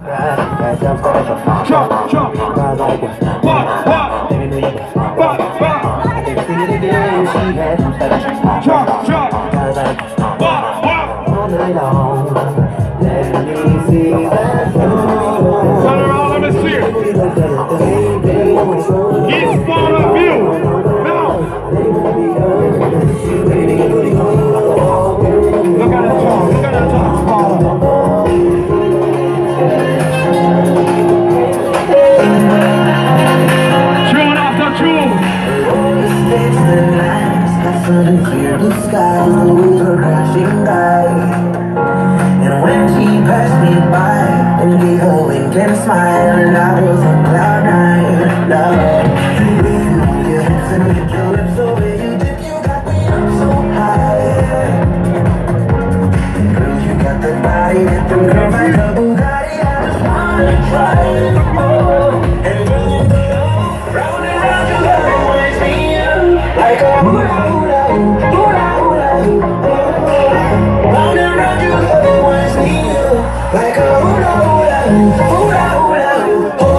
Jump, jump. Jump, jump. Turn around, let me see it. East part of you. Now. Look at that top. Look at that top. Tune after tune. Sudden clear blue skies, the winds were crashing by. And when she passed me by and gave a wink and smile, and I was on cloud nine. Love, you move your hips and lick your lips the way you did. You got me up so high. And girl, you got that body that them curves like a Bugatti. I just wanna try it more. And girl, you know, round and round your love reminds me of like a hula hula. Round and round you love it, wants me like a hula hula, hula hula.